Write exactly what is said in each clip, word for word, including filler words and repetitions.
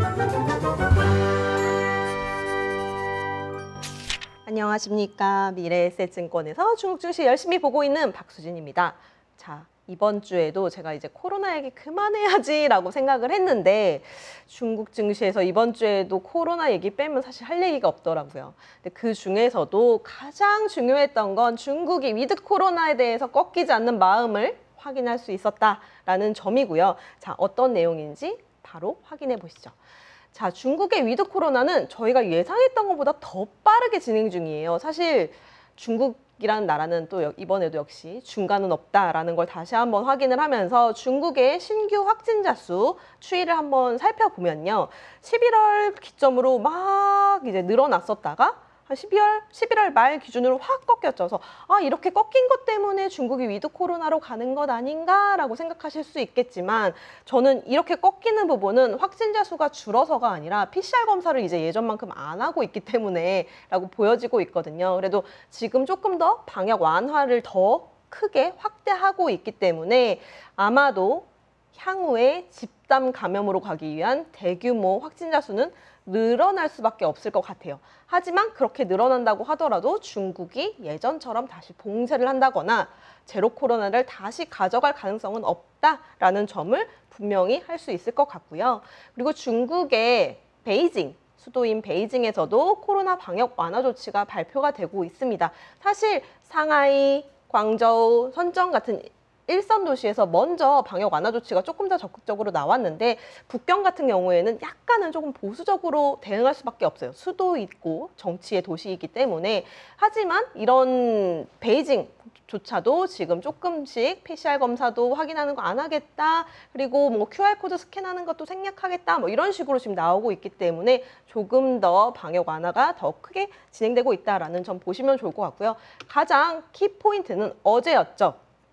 안녕하십니까. 미래에셋증권에서 중국 증시 열심히 보고 있는 박수진입니다. 자, 이번 주에도 제가 이제 코로나 얘기 그만해야지라고 생각을 했는데 중국 증시에서 이번 주에도 코로나 얘기 빼면 사실 할 얘기가 없더라고요. 근데 그 중에서도 가장 중요했던 건 중국이 위드 코로나에 대해서 꺾이지 않는 마음을 확인할 수 있었다라는 점이고요. 자, 어떤 내용인지 바로 확인해 보시죠. 자, 중국의 위드 코로나는 저희가 예상했던 것보다 더 빠르게 진행 중이에요. 사실 중국이라는 나라는 또 이번에도 역시 중간은 없다라는 걸 다시 한번 확인을 하면서 중국의 신규 확진자 수 추이를 한번 살펴보면요. 십일월 기점으로 막 이제 늘어났었다가 한 십이월, 십일월 말 기준으로 확 꺾였죠. 그래서 아, 이렇게 꺾인 것 때문에 중국이 위드 코로나로 가는 것 아닌가라고 생각하실 수 있겠지만 저는 이렇게 꺾이는 부분은 확진자 수가 줄어서가 아니라 피씨알 검사를 이제 예전만큼 안 하고 있기 때문에 라고 보여지고 있거든요. 그래도 지금 조금 더 방역 완화를 더 크게 확대하고 있기 때문에 아마도 향후에 집단 감염으로 가기 위한 대규모 확진자 수는 늘어날 수밖에 없을 것 같아요. 하지만 그렇게 늘어난다고 하더라도 중국이 예전처럼 다시 봉쇄를 한다거나 제로 코로나를 다시 가져갈 가능성은 없다라는 점을 분명히 할 수 있을 것 같고요. 그리고 중국의 베이징, 수도인 베이징에서도 코로나 방역 완화 조치가 발표가 되고 있습니다. 사실 상하이, 광저우, 선정 같은 일선 도시에서 먼저 방역 완화 조치가 조금 더 적극적으로 나왔는데 북경 같은 경우에는 약간은 조금 보수적으로 대응할 수밖에 없어요. 수도 있고 정치의 도시이기 때문에. 하지만 이런 베이징조차도 지금 조금씩 피씨알 검사도 확인하는 거 안 하겠다. 그리고 뭐 큐알코드 스캔하는 것도 생략하겠다. 뭐 이런 식으로 지금 나오고 있기 때문에 조금 더 방역 완화가 더 크게 진행되고 있다라는 점 보시면 좋을 것 같고요. 가장 키포인트는 어제였죠.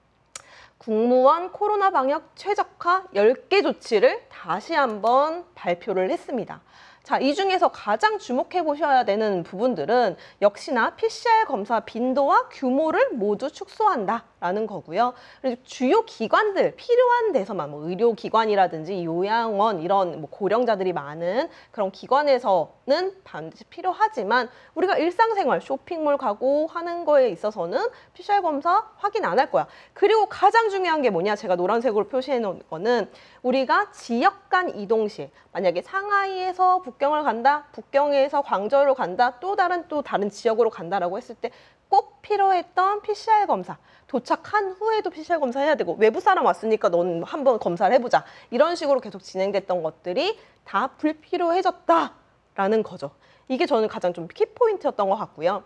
국무원 코로나 방역 최적화 열 개 조치를 다시 한번 발표를 했습니다. 자, 이 중에서 가장 주목해 보셔야 되는 부분들은 역시나 피씨알 검사 빈도와 규모를 모두 축소한다라는 거고요. 그리고 주요 기관들 필요한 데서만 뭐 의료기관이라든지 요양원 이런 뭐 고령자들이 많은 그런 기관에서는 반드시 필요하지만 우리가 일상생활 쇼핑몰 가고 하는 거에 있어서는 피씨알 검사 확인 안 할 거야. 그리고 가장 중요한 게 뭐냐? 제가 노란색으로 표시해 놓은 거는 우리가 지역 간 이동 시 만약에 상하이에서 북경을 간다, 북경에서 광저우로 간다, 또 다른 또 다른 지역으로 간다라고 했을 때 꼭 필요했던 피씨알 검사, 도착한 후에도 피씨알 검사 해야 되고 외부 사람 왔으니까 넌 한번 검사를 해보자. 이런 식으로 계속 진행됐던 것들이 다 불필요해졌다라는 거죠. 이게 저는 가장 좀 키포인트였던 것 같고요.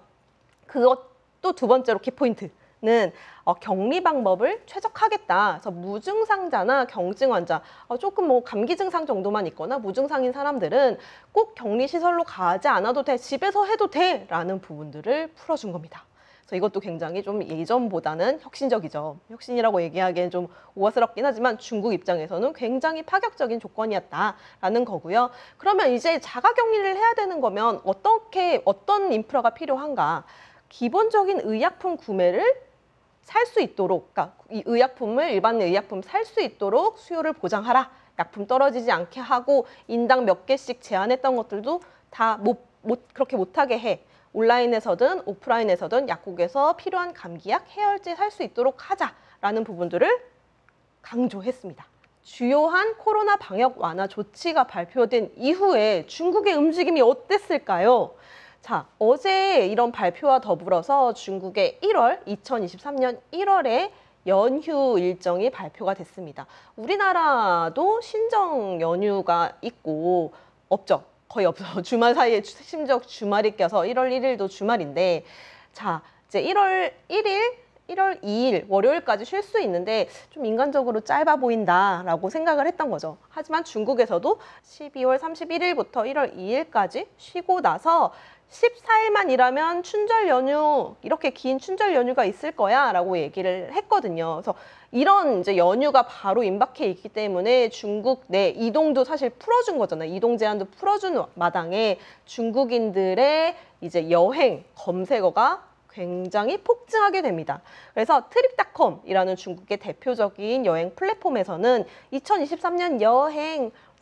그것도 두 번째로 키포인트. 는 어, 격리 방법을 최적화하겠다. 그래서 무증상자나 경증 환자, 어, 조금 뭐 감기 증상 정도만 있거나 무증상인 사람들은 꼭 격리 시설로 가지 않아도 돼, 집에서 해도 돼 라는 부분들을 풀어준 겁니다. 그래서 이것도 굉장히 좀 예전보다는 혁신적이죠. 혁신이라고 얘기하기엔 좀 우아스럽긴 하지만 중국 입장에서는 굉장히 파격적인 조건이었다라는 거고요. 그러면 이제 자가격리를 해야 되는 거면 어떻게 어떤 인프라가 필요한가? 기본적인 의약품 구매를 살 수 있도록, 그러니까 이 의약품을 일반 의약품 살 수 있도록 수요를 보장하라. 약품 떨어지지 않게 하고 인당 몇 개씩 제한했던 것들도 다 못, 못 그렇게 못하게 해. 온라인에서든 오프라인에서든 약국에서 필요한 감기약, 해열제 살 수 있도록 하자라는 부분들을 강조했습니다. 주요한 코로나 방역 완화 조치가 발표된 이후에 중국의 움직임이 어땠을까요? 자, 어제 이런 발표와 더불어서 중국의 일월, 이천이십삼 년 일월에 연휴 일정이 발표가 됐습니다. 우리나라도 신정 연휴가 있고 없죠. 거의 없어. 주말 사이에 심지어 주말이 껴서 일월 일일도 주말인데 자, 이제 일월 일일, 일월 이일 월요일까지 쉴 수 있는데 좀 인간적으로 짧아 보인다라고 생각을 했던 거죠. 하지만 중국에서도 십이월 삼십일일부터 일월 이일까지 쉬고 나서 십사 일만 일하면 춘절 연휴, 이렇게 긴 춘절 연휴가 있을 거야 라고 얘기를 했거든요. 그래서 이런 이제 연휴가 바로 임박해 있기 때문에 중국 내 이동도 사실 풀어준 거잖아요. 이동 제한도 풀어준 마당에 중국인들의 이제 여행 검색어가 굉장히 폭증하게 됩니다. 그래서 트립닷컴이라는 중국의 대표적인 여행 플랫폼에서는 이천이십삼 년 여행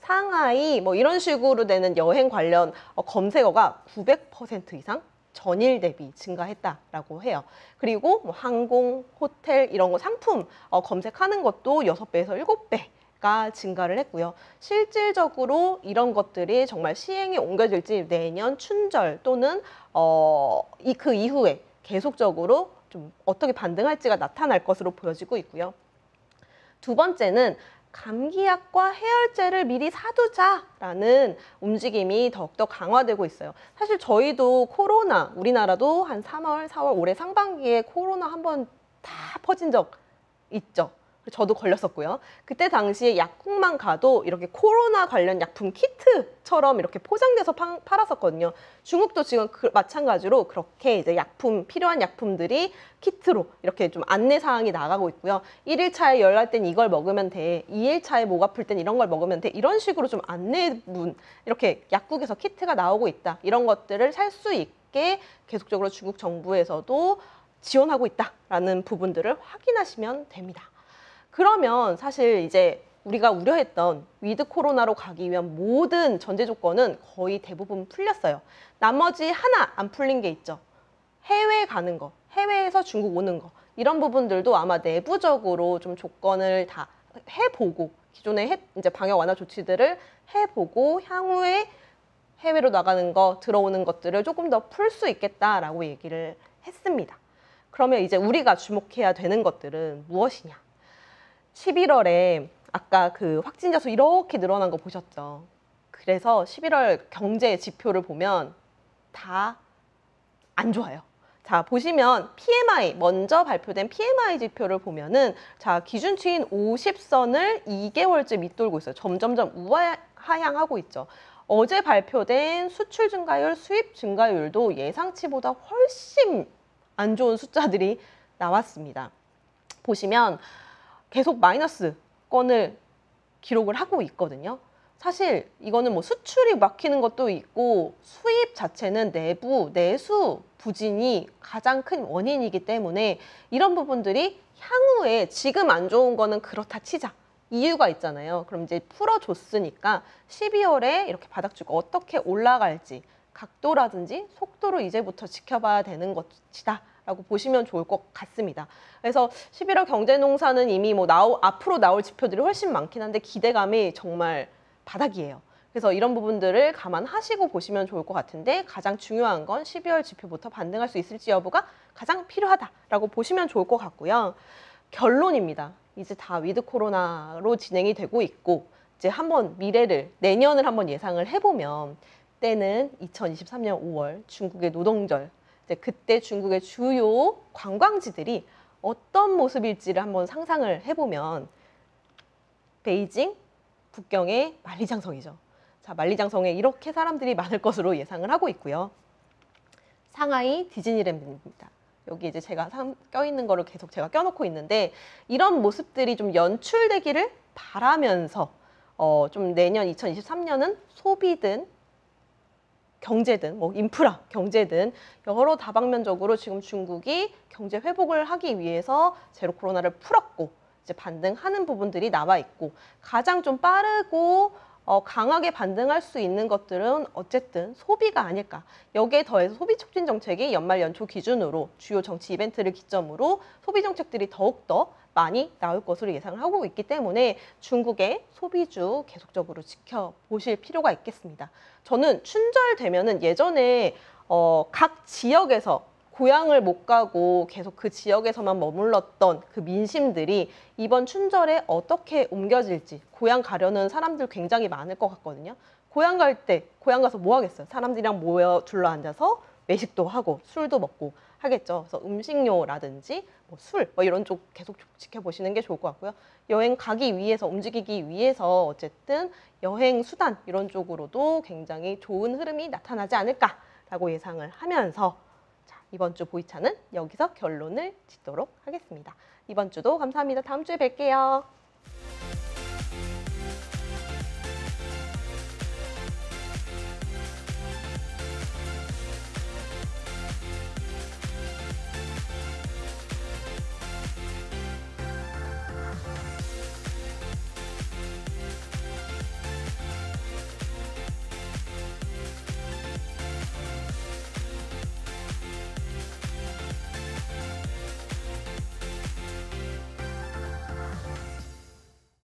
상하이 뭐 이런 식으로 되는 여행 관련 어, 검색어가 구백 퍼센트 이상 전일 대비 증가했다라고 해요. 그리고 뭐 항공, 호텔 이런 거 상품 어, 검색하는 것도 여섯 배에서 일곱 배가 증가를 했고요. 실질적으로 이런 것들이 정말 시행에 옮겨질지 내년 춘절 또는 어, 이, 그 이후에 계속적으로 좀 어떻게 반등할지가 나타날 것으로 보여지고 있고요. 두 번째는 감기약과 해열제를 미리 사두자라는 움직임이 더욱더 강화되고 있어요. 사실 저희도 코로나, 우리나라도 한 삼월, 사월 올해 상반기에 코로나 한번 다 퍼진 적 있죠. 저도 걸렸었고요. 그때 당시에 약국만 가도 이렇게 코로나 관련 약품 키트처럼 이렇게 포장돼서 파, 팔았었거든요. 중국도 지금 그, 마찬가지로 그렇게 이제 약품, 필요한 약품들이 키트로 이렇게 좀 안내 사항이 나가고 있고요. 일 일차에 열 날 땐 이걸 먹으면 돼. 이 일차에 목 아플 땐 이런 걸 먹으면 돼. 이런 식으로 좀 안내문, 이렇게 약국에서 키트가 나오고 있다. 이런 것들을 살 수 있게 계속적으로 중국 정부에서도 지원하고 있다라는 부분들을 확인하시면 됩니다. 그러면 사실 이제 우리가 우려했던 위드 코로나로 가기 위한 모든 전제 조건은 거의 대부분 풀렸어요. 나머지 하나 안 풀린 게 있죠. 해외 가는 거, 해외에서 중국 오는 거. 이런 부분들도 아마 내부적으로 좀 조건을 다 해보고, 기존의 해, 이제 방역 완화 조치들을 해보고 향후에 해외로 나가는 거, 들어오는 것들을 조금 더 풀 수 있겠다라고 얘기를 했습니다. 그러면 이제 우리가 주목해야 되는 것들은 무엇이냐? 십일월에 아까 그 확진자 수 이렇게 늘어난 거 보셨죠? 그래서 십일월 경제 지표를 보면 다 안 좋아요. 자, 보시면 피엠아이, 먼저 발표된 피엠아이 지표를 보면은 자, 기준치인 오십 선을 이 개월째 밑돌고 있어요. 점점점 우하향하고 있죠. 어제 발표된 수출 증가율, 수입 증가율도 예상치보다 훨씬 안 좋은 숫자들이 나왔습니다. 보시면 계속 마이너스 건을 기록을 하고 있거든요. 사실 이거는 뭐 수출이 막히는 것도 있고 수입 자체는 내부, 내수 부진이 가장 큰 원인이기 때문에 이런 부분들이 향후에 지금 안 좋은 거는 그렇다 치자. 이유가 있잖아요. 그럼 이제 풀어줬으니까 십이월에 이렇게 바닥주가 어떻게 올라갈지 각도라든지 속도를 이제부터 지켜봐야 되는 것이다. 라고 보시면 좋을 것 같습니다. 그래서 십일월 경제농사는 이미 뭐 나오, 앞으로 나올 지표들이 훨씬 많긴 한데 기대감이 정말 바닥이에요. 그래서 이런 부분들을 감안하시고 보시면 좋을 것 같은데 가장 중요한 건 십이월 지표부터 반등할 수 있을지 여부가 가장 필요하다라고 보시면 좋을 것 같고요. 결론입니다. 이제 다 위드 코로나로 진행이 되고 있고 이제 한번 미래를, 내년을 한번 예상을 해보면 때는 이천이십삼 년 오월 중국의 노동절, 그때 중국의 주요 관광지들이 어떤 모습일지를 한번 상상을 해보면 베이징, 북경의 만리장성이죠. 자, 만리장성에 이렇게 사람들이 많을 것으로 예상을 하고 있고요. 상하이 디즈니랜드입니다. 여기 이제 제가 껴있는 거를 계속 제가 껴놓고 있는데 이런 모습들이 좀 연출되기를 바라면서 어, 좀 내년 이천이십삼 년은 소비든 경제든 뭐 인프라, 경제든 여러 다방면적으로 지금 중국이 경제 회복을 하기 위해서 제로 코로나를 풀었고 이제 반등하는 부분들이 나와 있고 가장 좀 빠르고 어, 강하게 반등할 수 있는 것들은 어쨌든 소비가 아닐까. 여기에 더해서 소비 촉진 정책이 연말 연초 기준으로 주요 정치 이벤트를 기점으로 소비 정책들이 더욱더 많이 나올 것으로 예상을 하고 있기 때문에 중국의 소비주 계속적으로 지켜보실 필요가 있겠습니다. 저는 춘절 되면은 예전에 어, 각 지역에서 고향을 못 가고 계속 그 지역에서만 머물렀던 그 민심들이 이번 춘절에 어떻게 옮겨질지 고향 가려는 사람들 굉장히 많을 것 같거든요. 고향 갈 때 고향 가서 뭐 하겠어요? 사람들이랑 모여 둘러앉아서 외식도 하고 술도 먹고 하겠죠. 그래서 음식료라든지 뭐 술, 뭐 이런 쪽 계속 지켜보시는 게 좋을 것 같고요. 여행 가기 위해서, 움직이기 위해서 어쨌든 여행 수단 이런 쪽으로도 굉장히 좋은 흐름이 나타나지 않을까라고 예상을 하면서 자, 이번 주 보이차는 여기서 결론을 짓도록 하겠습니다. 이번 주도 감사합니다. 다음 주에 뵐게요.